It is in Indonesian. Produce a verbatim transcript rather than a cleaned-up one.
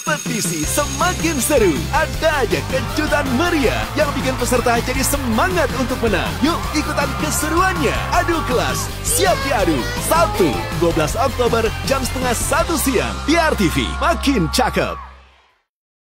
Kompetisi semakin seru. Ada aja kejutan meriah yang bikin peserta jadi semangat untuk menang. Yuk ikutan keseruannya. Adu kelas, siap diadu. Sabtu, dua belas Oktober, jam setengah satu siang. P R T V, makin cakep.